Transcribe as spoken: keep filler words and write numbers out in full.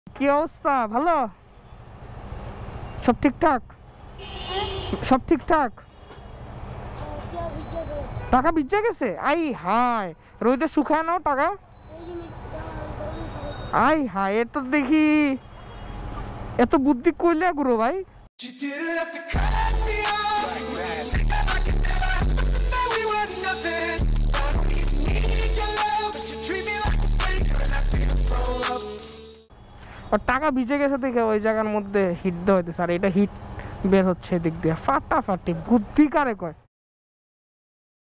কি অবস্থা? ভালো? সব ঠিকঠাক? সব ঠিকঠাক? টাকা ভিজে গেছে? আই হায়, রোদে শুকায় নাও টাকা। আই হায়, এত দেখি এত বুদ্ধি কইলে গুরু ভাই। টাকা ভিজে গেছে দেখে ওই জায়গার মধ্যে হিট দেওয়া হইতেছে, আর এটা হিট বের হচ্ছে এদিক দিয়ে ফাটাফাটি। বুদ্ধি কারে কয়?